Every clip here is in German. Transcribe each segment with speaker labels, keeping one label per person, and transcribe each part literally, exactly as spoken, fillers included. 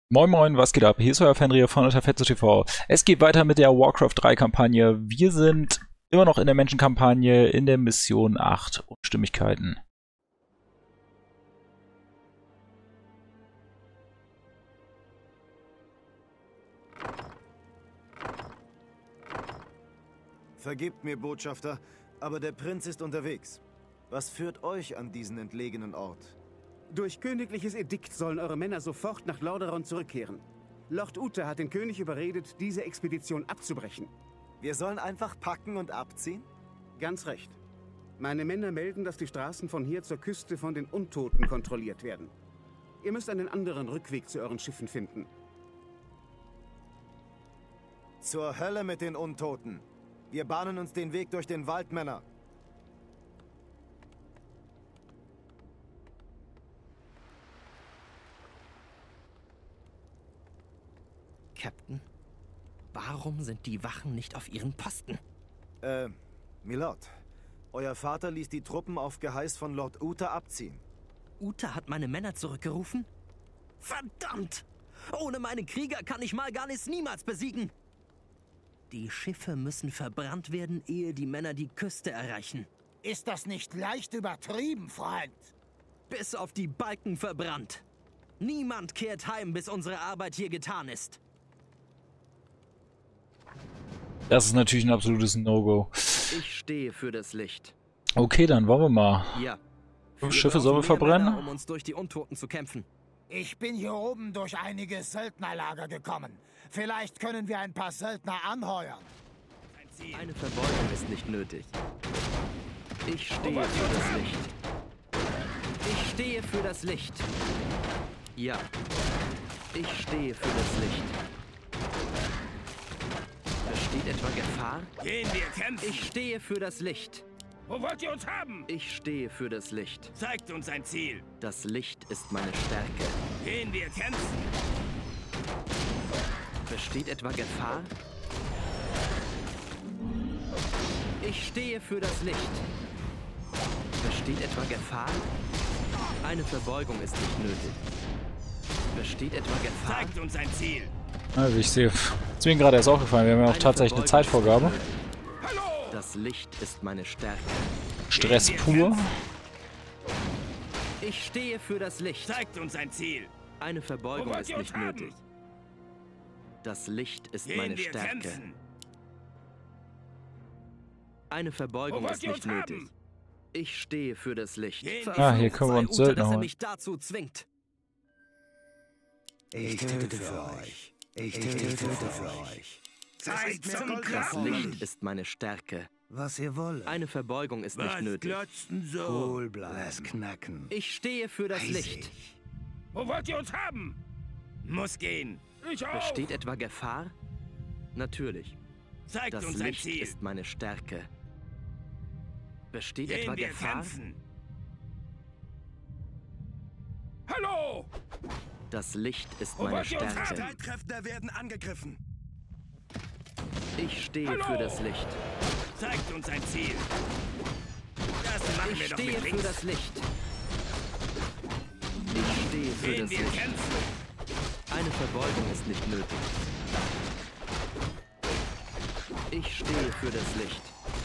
Speaker 1: Moin Moin, was geht ab? Hier ist euer Fenrir von Tafetzo T V. Es geht weiter mit der Warcraft drei Kampagne. Wir sind immer noch in der Menschenkampagne in der Mission acht Unstimmigkeiten.
Speaker 2: Vergebt mir, Botschafter, aber der Prinz ist unterwegs. Was führt euch an diesen entlegenen Ort?
Speaker 3: Durch königliches Edikt sollen eure Männer sofort nach Lordaeron zurückkehren. Lord Uther hat den König überredet, diese Expedition abzubrechen.
Speaker 2: Wir sollen einfach packen und abziehen?
Speaker 3: Ganz recht. Meine Männer melden, dass die Straßen von hier zur Küste von den Untoten kontrolliert werden. Ihr müsst einen anderen Rückweg zu euren Schiffen finden.
Speaker 2: Zur Hölle mit den Untoten. Wir bahnen uns den Weg durch den Wald, Männer.
Speaker 4: Captain, warum sind die Wachen nicht auf ihren Posten?
Speaker 2: Äh, Milord, euer Vater ließ die Truppen auf Geheiß von Lord Uther abziehen.
Speaker 4: Uther hat meine Männer zurückgerufen? Verdammt! Ohne meine Krieger kann ich Mal'Ganis niemals besiegen! Die Schiffe müssen verbrannt werden, ehe die Männer die Küste erreichen.
Speaker 5: Ist das nicht leicht übertrieben, Freund?
Speaker 4: Bis auf die Balken verbrannt. Niemand kehrt heim, bis unsere Arbeit hier getan ist.
Speaker 1: Das ist natürlich ein absolutes No-Go.
Speaker 4: Ich stehe für das Licht.
Speaker 1: Okay, dann wollen wir mal.
Speaker 4: Ja.
Speaker 1: Fünf Schiffe sollen wir verbrennen?
Speaker 4: Männer, um uns durch die Untoten zu kämpfen.
Speaker 5: Ich bin hier oben durch einige Söldnerlager gekommen. Vielleicht können wir ein paar Söldner anheuern.
Speaker 4: Eine Verbeugung ist nicht nötig. Ich stehe für das Licht. Ich stehe für das Licht. Ja. Ich stehe für das Licht. Besteht etwa Gefahr?
Speaker 6: Gehen wir kämpfen!
Speaker 4: Ich stehe für das Licht.
Speaker 6: Wo wollt ihr uns haben?
Speaker 4: Ich stehe für das Licht.
Speaker 6: Zeigt uns ein Ziel.
Speaker 4: Das Licht ist meine Stärke.
Speaker 6: Gehen wir kämpfen!
Speaker 4: Besteht etwa Gefahr? Ich stehe für das Licht. Besteht etwa Gefahr? Eine Verbeugung ist nicht nötig. Besteht etwa Gefahr?
Speaker 6: Zeigt uns ein Ziel.
Speaker 1: Also ich sehe, ist mir gerade erst aufgefallen, wir haben ja auch
Speaker 4: Eine
Speaker 1: tatsächlich eine
Speaker 4: Verbeugung
Speaker 1: Zeitvorgabe.
Speaker 4: ist nicht nötig. Das Licht ist meine Stärke.
Speaker 1: Stress pur.
Speaker 4: Ich stehe für das Licht.
Speaker 6: Zeigt uns ein Ziel.
Speaker 4: Eine
Speaker 6: Wo
Speaker 4: Verbeugung
Speaker 6: wollt
Speaker 4: ist
Speaker 6: ihr uns
Speaker 4: nicht nötig.
Speaker 6: haben?
Speaker 4: Das Licht ist
Speaker 6: Gehen
Speaker 4: meine
Speaker 6: wir
Speaker 4: Stärke.
Speaker 6: kämpfen.
Speaker 4: Eine
Speaker 6: Wo
Speaker 4: Verbeugung
Speaker 6: wollt
Speaker 4: ist
Speaker 6: ihr
Speaker 4: nicht
Speaker 6: uns
Speaker 4: nötig.
Speaker 6: haben?
Speaker 4: Ich stehe für das Licht.
Speaker 6: Gehen wir-
Speaker 1: Ah, hier können wir uns
Speaker 4: Sei Uther,
Speaker 1: Söldner
Speaker 4: dass er
Speaker 1: holen.
Speaker 4: mich dazu zwingt.
Speaker 7: Ich töte für euch. Ich töte für euch.
Speaker 6: Zeit zum
Speaker 4: Das
Speaker 6: Klappen.
Speaker 4: Licht ist meine Stärke.
Speaker 7: Was ihr wollt.
Speaker 4: Eine Verbeugung ist nicht
Speaker 6: Was
Speaker 4: nötig.
Speaker 6: glotzen so?
Speaker 7: Cool bleiben. Lass knacken.
Speaker 4: Ich stehe für das Licht.
Speaker 6: Wo wollt ihr uns haben? Muss gehen. Ich auch.
Speaker 4: Besteht etwa Gefahr? Natürlich.
Speaker 6: Zeigt
Speaker 4: Das
Speaker 6: uns ein
Speaker 4: Licht
Speaker 6: Ziel.
Speaker 4: ist meine Stärke. Besteht
Speaker 6: Gehen
Speaker 4: etwa
Speaker 6: wir
Speaker 4: Gefahr?
Speaker 6: kämpfen. Hallo!
Speaker 4: Das Licht ist
Speaker 6: Wo
Speaker 4: meine
Speaker 6: wollt ihr uns haben?
Speaker 4: Stärke.
Speaker 2: Streitkräfte werden angegriffen.
Speaker 4: Ich stehe
Speaker 6: Hallo!
Speaker 4: für das Licht.
Speaker 6: Zeigt uns ein Ziel. Das machen
Speaker 4: Ich
Speaker 6: wir doch
Speaker 4: stehe
Speaker 6: mit
Speaker 4: für
Speaker 6: links.
Speaker 4: das Licht. Ich stehe für
Speaker 6: Gehen
Speaker 4: das
Speaker 6: wir
Speaker 4: Licht.
Speaker 6: kämpfen.
Speaker 4: Eine Verbeugung ist nicht nötig. Ich stehe für das Licht.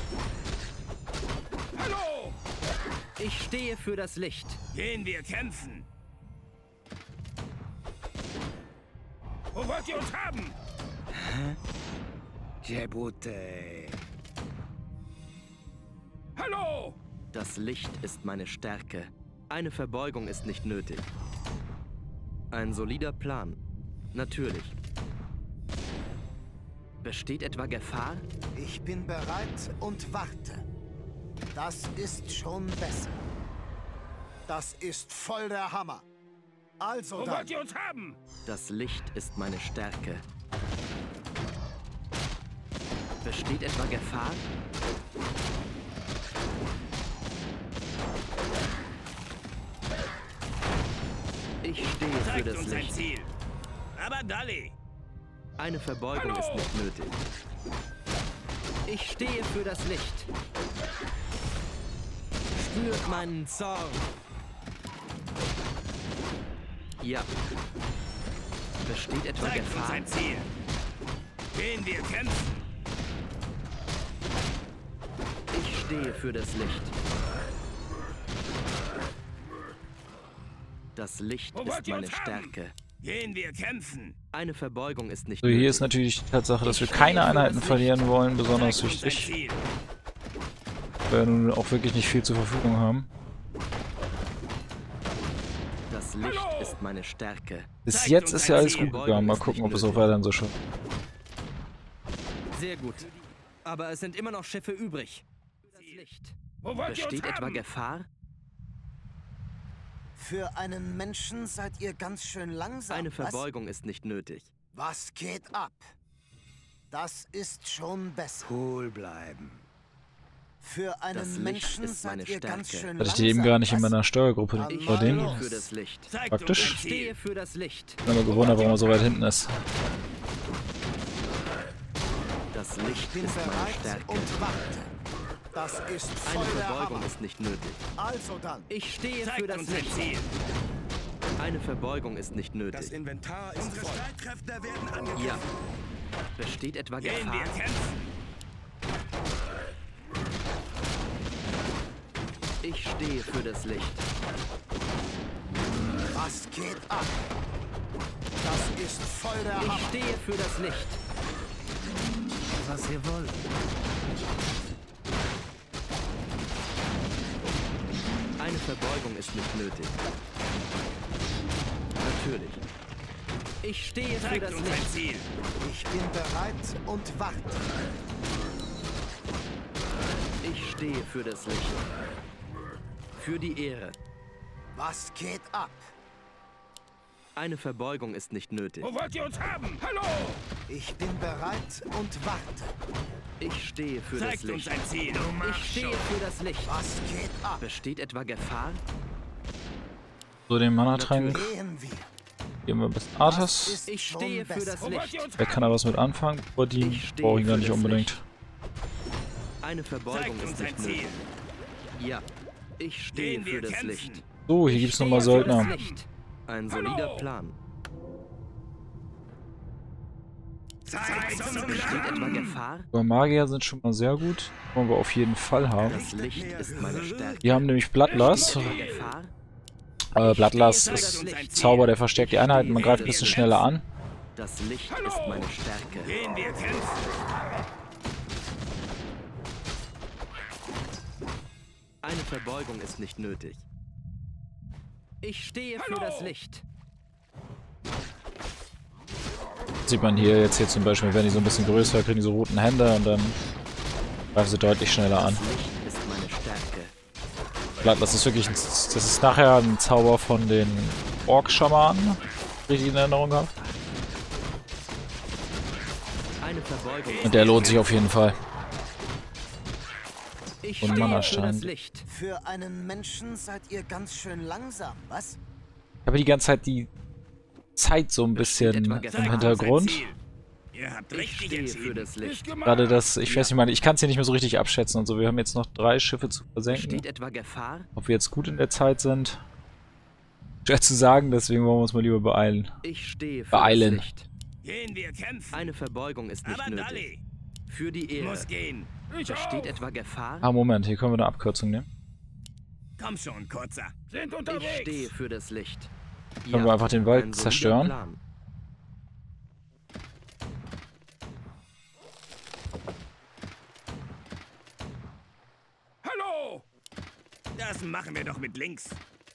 Speaker 6: Hallo!
Speaker 4: Ich stehe für das Licht.
Speaker 6: Gehen wir kämpfen. Wo wollt ihr uns haben?
Speaker 7: Jebute.
Speaker 6: Hallo!
Speaker 4: Das Licht ist meine Stärke. Eine Verbeugung ist nicht nötig. Ein solider Plan. Natürlich. Besteht etwa Gefahr?
Speaker 5: Ich bin bereit und warte. Das ist schon besser. Das ist voll der Hammer. Also
Speaker 6: Wo
Speaker 5: dann.
Speaker 6: wollt ihr uns haben?
Speaker 4: Das Licht ist meine Stärke. Besteht etwa Gefahr? Ich stehe für
Speaker 6: Zeigt
Speaker 4: das
Speaker 6: uns ein
Speaker 4: Licht.
Speaker 6: Ziel. Aber Dalli.
Speaker 4: Eine Verbeugung
Speaker 6: Hallo!
Speaker 4: ist nicht nötig. Ich stehe für das Licht. Spürt meinen Zorn. Ja. Besteht etwa
Speaker 6: Zeigt uns
Speaker 4: Gefahr?
Speaker 6: ein Ziel. Gehen wir kämpfen.
Speaker 4: Ich stehe für das Licht. Das Licht
Speaker 6: Wo wollt
Speaker 4: ist
Speaker 6: ihr
Speaker 4: meine
Speaker 6: uns haben?
Speaker 4: Stärke.
Speaker 6: Gehen wir kämpfen.
Speaker 4: Eine Verbeugung ist nicht
Speaker 1: So, hier
Speaker 4: nötig.
Speaker 1: ist natürlich die Tatsache, dass wir keine Einheiten verlieren wollen, besonders
Speaker 6: Zeigt uns ein
Speaker 1: wichtig,
Speaker 6: Ziel.
Speaker 1: weil wir nun auch wirklich nicht viel zur Verfügung haben.
Speaker 4: Das Licht ist meine Stärke.
Speaker 1: Bis
Speaker 6: Zeigt
Speaker 1: jetzt
Speaker 6: uns
Speaker 1: ist ja
Speaker 6: ein
Speaker 1: alles
Speaker 6: Ziel.
Speaker 1: gut gegangen. Mal gucken, ob es auch weiterhin so schafft.
Speaker 4: Sehr gut. Aber es sind immer noch Schiffe übrig. Das Licht.
Speaker 6: Wo wollt ihr uns
Speaker 4: Besteht etwa
Speaker 6: haben?
Speaker 4: Gefahr?
Speaker 5: Für einen Menschen seid ihr ganz schön langsam.
Speaker 4: Eine
Speaker 5: was?
Speaker 4: Verbeugung ist nicht nötig.
Speaker 5: Was geht ab? Das ist schon besser.
Speaker 7: Cool bleiben.
Speaker 5: Für einen
Speaker 4: Das Licht
Speaker 5: Menschen
Speaker 4: ist meine
Speaker 5: seid ihr ganz
Speaker 4: Stärke.
Speaker 5: schön
Speaker 1: Hatte ich
Speaker 5: langsam.
Speaker 1: die eben gar nicht in
Speaker 5: was?
Speaker 1: meiner Steuergruppe
Speaker 5: Dann
Speaker 1: bei
Speaker 5: mal
Speaker 1: denen.
Speaker 5: los.
Speaker 4: Für das Licht.
Speaker 6: Zeigt
Speaker 1: Praktisch.
Speaker 6: uns ein
Speaker 4: Stehe
Speaker 6: Ziel.
Speaker 4: für das Licht.
Speaker 1: Ich bin aber gewundert, warum er so weit hinten ist.
Speaker 4: Das
Speaker 5: Ich
Speaker 4: Licht
Speaker 5: bin
Speaker 4: ist meine
Speaker 5: bereit
Speaker 4: Stärke.
Speaker 5: und warte. Das ist voll
Speaker 4: Eine
Speaker 5: der
Speaker 4: Verbeugung
Speaker 5: Hammer.
Speaker 4: ist nicht nötig.
Speaker 5: Also dann.
Speaker 4: Ich stehe für
Speaker 6: Zeigt
Speaker 4: das
Speaker 6: uns ein
Speaker 4: Licht.
Speaker 6: Ziel.
Speaker 4: Eine Verbeugung ist nicht
Speaker 3: Das
Speaker 4: nötig.
Speaker 3: Inventar ist
Speaker 6: Unsere
Speaker 3: voll.
Speaker 6: Streitkräfte werden angegriffen.
Speaker 4: Ja. Besteht etwa
Speaker 6: Gehen
Speaker 4: Gefahr?
Speaker 6: wir kämpfen.
Speaker 4: Ich stehe für das Licht.
Speaker 5: Was geht ab? Das ist voll der
Speaker 4: Ich
Speaker 5: Hammer.
Speaker 4: stehe für das Licht.
Speaker 5: Was ihr wollt.
Speaker 4: Eine Verbeugung ist nicht nötig. Natürlich. Ich stehe für
Speaker 6: Zeigt
Speaker 4: das
Speaker 6: uns ein
Speaker 4: Licht.
Speaker 6: Ziel.
Speaker 5: Ich bin bereit und warte.
Speaker 4: Ich stehe für das Licht. Für die Ehre.
Speaker 5: Was geht ab?
Speaker 4: Eine Verbeugung ist nicht nötig.
Speaker 6: Wo wollt ihr uns haben? Hallo!
Speaker 5: Ich bin bereit und warte.
Speaker 4: Ich stehe für das
Speaker 6: Zeigt uns
Speaker 4: Licht.
Speaker 6: ein Ziel.
Speaker 4: Ich stehe für das Licht.
Speaker 5: Was geht ab?
Speaker 4: Besteht etwa Gefahr?
Speaker 1: So, den Mana-Trank
Speaker 5: Gehen wir.
Speaker 1: geben wir bis
Speaker 5: Das
Speaker 1: Arthas.
Speaker 5: ist
Speaker 4: Ich
Speaker 5: schon
Speaker 4: stehe für
Speaker 5: besser.
Speaker 4: das
Speaker 6: Wo wollt
Speaker 4: Licht.
Speaker 6: ihr uns
Speaker 1: Der
Speaker 6: haben?
Speaker 1: kann da was mit anfangen, aber die
Speaker 4: Ich stehe
Speaker 1: brauche ich gar
Speaker 4: für
Speaker 1: nicht
Speaker 4: das
Speaker 1: unbedingt.
Speaker 4: Licht. Eine Verbeugung
Speaker 6: Zeigt uns
Speaker 4: ist
Speaker 6: ein
Speaker 4: nicht
Speaker 6: Ziel.
Speaker 4: nötig. Ja. Ich stehe
Speaker 6: Gehen
Speaker 4: für
Speaker 6: wir
Speaker 4: das
Speaker 6: kämpfen.
Speaker 4: Licht.
Speaker 1: So, hier
Speaker 4: Ich
Speaker 1: gibt es nochmal
Speaker 4: stehe für das
Speaker 1: Söldner.
Speaker 4: Licht. Ein solider Plan.
Speaker 6: Zeigt uns ein
Speaker 4: Besteht
Speaker 6: Ziel.
Speaker 4: etwa Gefahr?
Speaker 1: Aber Magier sind schon mal sehr gut. Wollen wir auf jeden Fall haben.
Speaker 4: Das Licht ist meine Stärke.
Speaker 1: Wir haben nämlich Bloodlust.
Speaker 4: Etwa Gefahr?
Speaker 1: Äh, Bloodlust
Speaker 4: stehe für das
Speaker 1: ist
Speaker 4: Licht.
Speaker 1: ein Zauber, der verstärkt die Einheiten. Man greift ein bisschen schneller an.
Speaker 4: Das Licht ist meine Stärke.
Speaker 6: Gehen wir kämpfen.
Speaker 4: Eine Verbeugung ist nicht nötig. Ich stehe für
Speaker 6: Hallo.
Speaker 4: das Licht.
Speaker 1: Sieht man hier jetzt hier zum Beispiel, wenn die so ein bisschen größer, kriegen die so roten Hände und dann greifen sie deutlich schneller an.
Speaker 4: Das Licht ist meine Stärke.
Speaker 1: Bloodlust ist wirklich ein, das ist nachher ein Zauber von den Ork-Schamanen, richtig in Erinnerung habe.
Speaker 4: Eine Verbeugung.
Speaker 1: Und der lohnt sich auf jeden Fall.
Speaker 4: Ich
Speaker 1: und
Speaker 4: stehe für
Speaker 1: Mana-Stein.
Speaker 4: das Licht.
Speaker 5: Für einen Menschen seid ihr ganz schön langsam, was?
Speaker 1: Ich habe die ganze Zeit die Zeit so ein bisschen
Speaker 4: etwa
Speaker 1: im
Speaker 4: Gefahr?
Speaker 1: Hintergrund.
Speaker 6: Ziel. Ihr habt
Speaker 4: Ich
Speaker 6: richtig
Speaker 4: stehe
Speaker 6: entschieden.
Speaker 4: für das Licht.
Speaker 6: Ist gemacht.
Speaker 1: Gerade das, ich weiß nicht mal, ich kann es hier nicht mehr so richtig abschätzen und so. Wir haben jetzt noch drei Schiffe zu versenken.
Speaker 4: Besteht etwa Gefahr?
Speaker 1: Ob wir jetzt gut in der Zeit sind, schwer zu sagen, deswegen wollen wir uns mal lieber beeilen.
Speaker 4: Ich stehe für
Speaker 1: Beeilen.
Speaker 4: das Licht.
Speaker 6: Gehen wir kämpfen.
Speaker 4: Eine Verbeugung ist nicht
Speaker 6: Aber
Speaker 4: nötig.
Speaker 6: Dalli
Speaker 4: Für die Ehre.
Speaker 6: muss gehen. Ich
Speaker 4: Besteht
Speaker 6: auch.
Speaker 4: etwa Gefahr?
Speaker 1: Ah, Moment, hier können wir eine Abkürzung nehmen.
Speaker 6: Komm schon, Kurzer. Sind
Speaker 4: Ich
Speaker 6: unterwegs.
Speaker 4: stehe für das Licht.
Speaker 1: Können wir einfach den Wald
Speaker 4: ein solider
Speaker 1: zerstören?
Speaker 4: Plan.
Speaker 6: Hallo! Das machen wir doch mit links.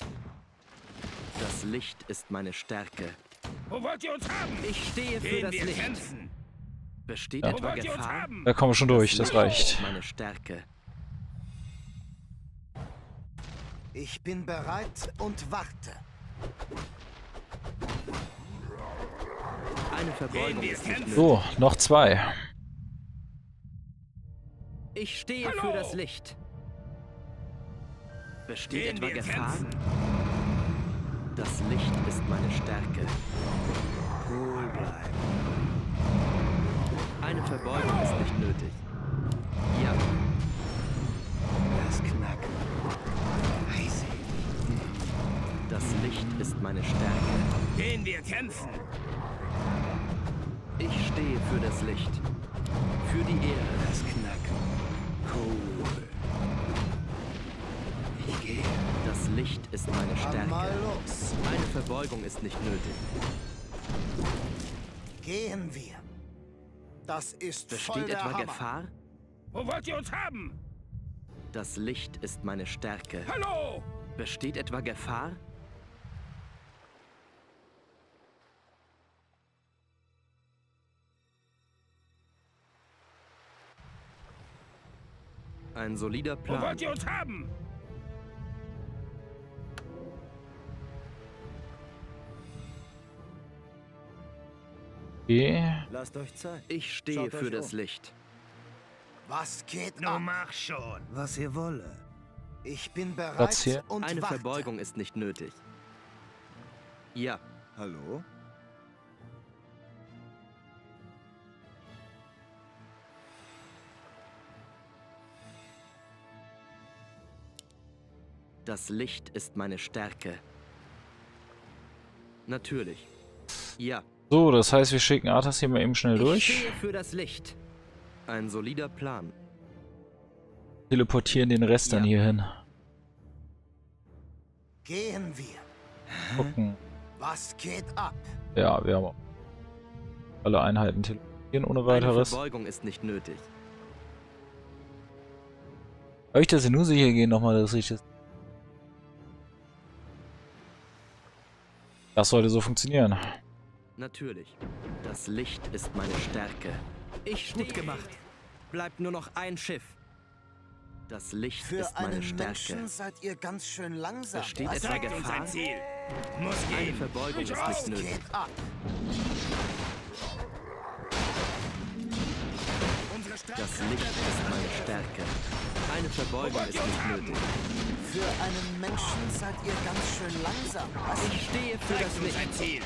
Speaker 4: Das Licht ist meine Stärke.
Speaker 6: Wo wollt ihr uns haben?
Speaker 4: Ich stehe für
Speaker 6: Gehen
Speaker 4: das
Speaker 6: wir
Speaker 4: Licht.
Speaker 6: kämpfen.
Speaker 4: Besteht
Speaker 1: Ja.
Speaker 6: Wo
Speaker 4: etwa
Speaker 6: wollt ihr uns
Speaker 4: Gefahr?
Speaker 6: haben?
Speaker 1: Da kommen wir schon durch, das
Speaker 4: Licht
Speaker 1: reicht.
Speaker 4: ist meine Stärke.
Speaker 5: Ich bin bereit und warte.
Speaker 4: Eine
Speaker 6: Gehen
Speaker 4: Verbeugung
Speaker 6: wir
Speaker 4: ist nicht
Speaker 6: kämpfen.
Speaker 4: nötig.
Speaker 1: So, noch zwei.
Speaker 4: Ich stehe
Speaker 6: Hallo.
Speaker 4: für das Licht. Besteht
Speaker 6: Gehen
Speaker 4: etwa
Speaker 6: wir
Speaker 4: Gefahr?
Speaker 6: kämpfen.
Speaker 4: Das Licht ist meine Stärke.
Speaker 7: Cool bleiben.
Speaker 4: Eine Verbeugung ist nicht nötig. Ja,
Speaker 7: Das Knacken. Eisig.
Speaker 4: das Licht ist meine Stärke.
Speaker 6: Gehen wir kämpfen.
Speaker 4: Ich stehe für das Licht. Für die Ehre.
Speaker 7: Das Knacken. Cool. Ich gehe.
Speaker 4: Das Licht ist meine
Speaker 5: Dann
Speaker 4: Stärke.
Speaker 5: mal los.
Speaker 4: Eine Verbeugung ist nicht nötig.
Speaker 5: Gehen wir. Das ist voll
Speaker 4: Besteht
Speaker 5: der
Speaker 4: etwa
Speaker 5: Hammer.
Speaker 4: Gefahr?
Speaker 6: Wo wollt ihr uns haben?
Speaker 4: Das Licht ist meine Stärke.
Speaker 6: Hallo!
Speaker 4: Besteht etwa Gefahr? Ein solider
Speaker 6: Wo
Speaker 4: Plan.
Speaker 6: wollt ihr uns haben?
Speaker 1: Okay.
Speaker 2: Lasst euch Zeit.
Speaker 4: Ich stehe
Speaker 2: Schaut euch
Speaker 4: für das
Speaker 2: um.
Speaker 4: Licht.
Speaker 5: Was geht
Speaker 6: Nun
Speaker 5: ab?
Speaker 6: mach schon.
Speaker 7: Was ihr wolle.
Speaker 5: Ich bin
Speaker 1: Platz
Speaker 5: bereit
Speaker 1: hier.
Speaker 5: und
Speaker 4: Eine
Speaker 5: warte.
Speaker 4: Verbeugung ist nicht nötig. Ja,
Speaker 2: Hallo?
Speaker 4: das Licht ist meine Stärke. Natürlich. Ja.
Speaker 1: So, das heißt, wir schicken Arthas hier mal eben schnell
Speaker 4: Ich
Speaker 1: durch.
Speaker 4: stehe für das Licht. Ein solider Plan.
Speaker 1: Teleportieren den Rest dann
Speaker 4: Ja.
Speaker 1: hier hin.
Speaker 5: Gehen wir.
Speaker 1: Gucken.
Speaker 5: Was geht ab?
Speaker 1: Ja, wir haben alle Einheiten teleportieren ohne
Speaker 4: Eine
Speaker 1: weiteres.
Speaker 4: Verbeugung ist nicht nötig.
Speaker 1: Habe ich das in nur sicher gehen nochmal, dass ich das. Das sollte so funktionieren.
Speaker 4: Natürlich. Das Licht ist meine Stärke. Ich stehe.
Speaker 5: Gut gemacht.
Speaker 4: Bleibt nur noch ein Schiff. Das Licht
Speaker 5: Für
Speaker 4: ist meine
Speaker 5: einen
Speaker 4: Stärke.
Speaker 5: Menschen seid ihr ganz schön langsam.
Speaker 4: Besteht
Speaker 5: Was
Speaker 4: etwa
Speaker 6: Zeigt uns
Speaker 4: Gefahr?
Speaker 6: ein Ziel. Muss
Speaker 4: Eine
Speaker 6: gehen.
Speaker 4: Verbeugung ist
Speaker 5: Was
Speaker 4: nicht nötig.
Speaker 5: geht ab?
Speaker 6: Unsere Straße.
Speaker 4: Das Licht ist meine Stärke. Eine Verbeugung ist nicht nötig.
Speaker 5: Für einen Menschen seid ihr ganz schön langsam. Was?
Speaker 4: Ich stehe für
Speaker 6: Zeigt
Speaker 4: das
Speaker 6: uns
Speaker 4: Licht.
Speaker 6: ein Ziel.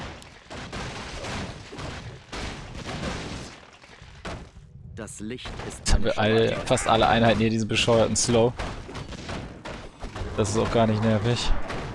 Speaker 4: Das Licht ist
Speaker 1: Jetzt haben
Speaker 4: meine
Speaker 1: wir alle,
Speaker 4: Stärke.
Speaker 1: fast alle Einheiten hier diesen bescheuerten Slow. Das ist auch gar nicht nervig.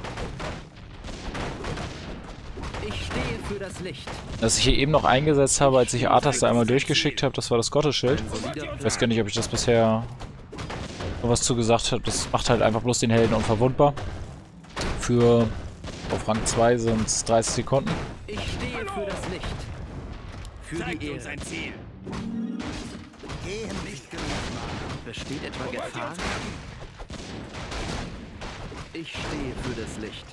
Speaker 4: Ich stehe für das Licht.
Speaker 1: Was ich hier eben noch eingesetzt habe, als ich Arthas da einmal durchgeschickt habe, das war das Gottesschild.
Speaker 4: Ein solider
Speaker 1: Ich
Speaker 4: Plan.
Speaker 1: weiß gar nicht, ob ich das bisher noch was zu gesagt habe. Das macht halt einfach bloß den Helden unverwundbar. Für auf Rang zwei sind es dreißig Sekunden.
Speaker 4: Ich stehe für das Licht. Für
Speaker 6: Zeigt
Speaker 4: die
Speaker 6: uns
Speaker 4: Ehre.
Speaker 6: ein Ziel.
Speaker 5: Gehen wir.
Speaker 4: Besteht etwa
Speaker 6: Wo wollt ihr
Speaker 4: Gefahr?
Speaker 6: uns haben?
Speaker 4: Ich stehe für das Licht.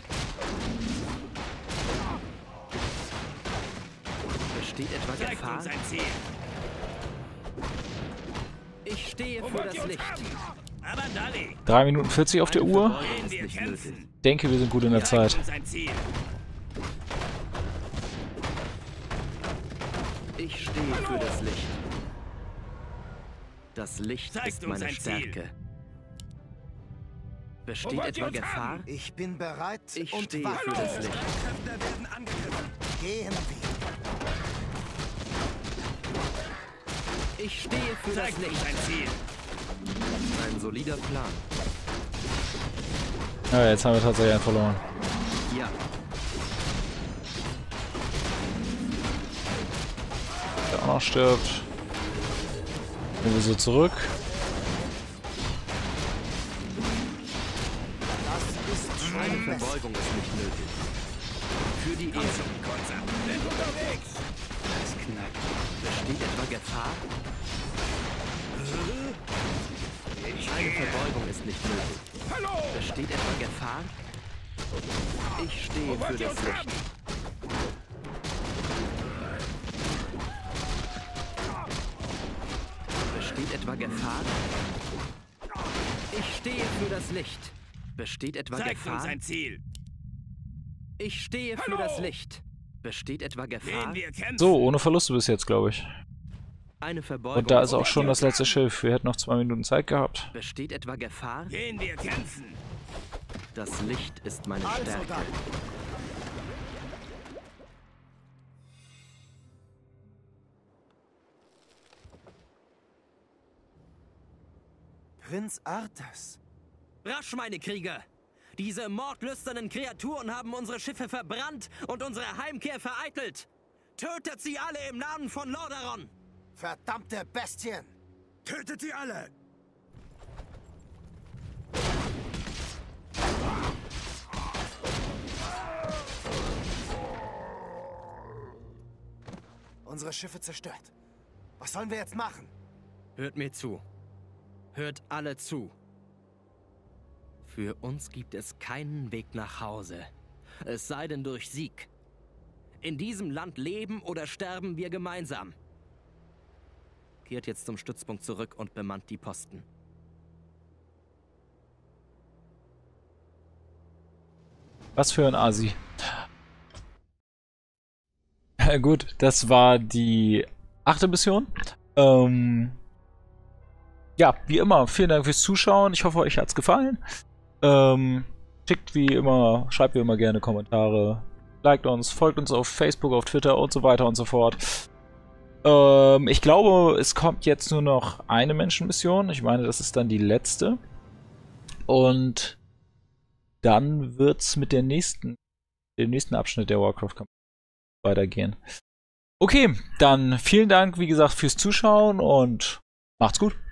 Speaker 4: Besteht etwa
Speaker 6: Zeigt
Speaker 4: Gefahr?
Speaker 6: uns ein Ziel.
Speaker 4: Ich stehe
Speaker 6: Wo
Speaker 4: für
Speaker 6: wollt
Speaker 4: das
Speaker 6: ihr uns
Speaker 4: Licht.
Speaker 6: haben? Aber Dali.
Speaker 1: drei Minuten vierzig auf der
Speaker 4: Eine
Speaker 1: Uhr.
Speaker 4: Verbeugung
Speaker 6: Gehen
Speaker 4: ist
Speaker 6: wir
Speaker 4: nicht nötig.
Speaker 6: kämpfen.
Speaker 1: Ich denke, wir sind gut in der
Speaker 6: Zeigt
Speaker 1: Zeit.
Speaker 6: uns ein Ziel.
Speaker 4: Ich stehe für das Licht. Das Licht
Speaker 6: Zeigt
Speaker 4: ist
Speaker 6: uns
Speaker 4: meine
Speaker 6: ein Ziel.
Speaker 4: Stärke.
Speaker 6: Wo
Speaker 4: Besteht
Speaker 6: wollt ihr
Speaker 4: etwa
Speaker 6: uns
Speaker 4: Gefahr?
Speaker 6: haben?
Speaker 5: Ich bin bereit
Speaker 4: Ich
Speaker 5: und
Speaker 4: stehe
Speaker 5: warte.
Speaker 4: für das Licht.
Speaker 6: Kräfte werden angegriffen.
Speaker 5: Gehen wir.
Speaker 4: Ich stehe für das
Speaker 6: Zeigt uns
Speaker 4: Licht.
Speaker 6: ein Ziel.
Speaker 4: Ein solider Plan.
Speaker 1: Ja, jetzt haben wir tatsächlich einen verloren.
Speaker 4: Ja.
Speaker 1: Der auch noch stirbt. Gehen wir so zurück.
Speaker 5: Das ist schon
Speaker 4: Eine
Speaker 5: besser.
Speaker 4: Verbeugung ist nicht nötig. Für die Ehre.
Speaker 6: Kurzer. Bin unterwegs.
Speaker 7: Das Knacken.
Speaker 4: Besteht etwa Gefahr? Eine Verbeugung ist nicht nötig.
Speaker 6: Hallo.
Speaker 4: Besteht etwa Gefahr? Ich stehe
Speaker 6: Wo
Speaker 4: für
Speaker 6: wollt ihr
Speaker 4: das
Speaker 6: uns
Speaker 4: Licht.
Speaker 6: haben?
Speaker 4: Besteht etwa Gefahr? Ich stehe für das Licht. Besteht etwa
Speaker 6: Zeigt uns
Speaker 4: Gefahr?
Speaker 6: ein Ziel.
Speaker 4: Ich stehe für
Speaker 6: Hallo.
Speaker 4: das Licht. Besteht etwa Gefahr?
Speaker 6: Gehen wir kämpfen.
Speaker 1: So, ohne Verluste bis jetzt, glaube ich.
Speaker 4: Eine Verbeugung.
Speaker 1: Und da ist auch schon das letzte Schiff. Wir hätten noch zwei Minuten Zeit gehabt.
Speaker 4: Besteht etwa Gefahr?
Speaker 6: Gehen wir kämpfen.
Speaker 4: Das Licht ist meine
Speaker 5: Also
Speaker 4: Stärke.
Speaker 5: dann.
Speaker 2: Prinz Arthas.
Speaker 4: Rasch, meine Krieger! Diese mordlüsternen Kreaturen haben unsere Schiffe verbrannt und unsere Heimkehr vereitelt. Tötet sie alle im Namen von Lordaeron!
Speaker 5: Verdammte Bestien!
Speaker 6: Tötet sie alle!
Speaker 5: Unsere Schiffe zerstört. Was sollen wir jetzt machen?
Speaker 4: Hört mir zu. Hört alle zu. Für uns gibt es keinen Weg nach Hause. Es sei denn durch Sieg. In diesem Land leben oder sterben wir gemeinsam. Kehrt jetzt zum Stützpunkt zurück und bemannt die Posten.
Speaker 1: Was für ein Asi. Gut, das war die achte Mission. Ähm, ja, wie immer, vielen Dank fürs Zuschauen. Ich hoffe, euch hat's gefallen. Ähm, schickt wie immer, schreibt wie immer gerne Kommentare. Liked uns, folgt uns auf Facebook, auf Twitter und so weiter und so fort. Ähm, ich glaube, es kommt jetzt nur noch eine Menschenmission. Ich meine, das ist dann die letzte. Und dann wird's mit der nächsten, dem nächsten Abschnitt der Warcraft-Kampagne weitergehen. Okay, dann vielen Dank, wie gesagt, fürs Zuschauen und macht's gut.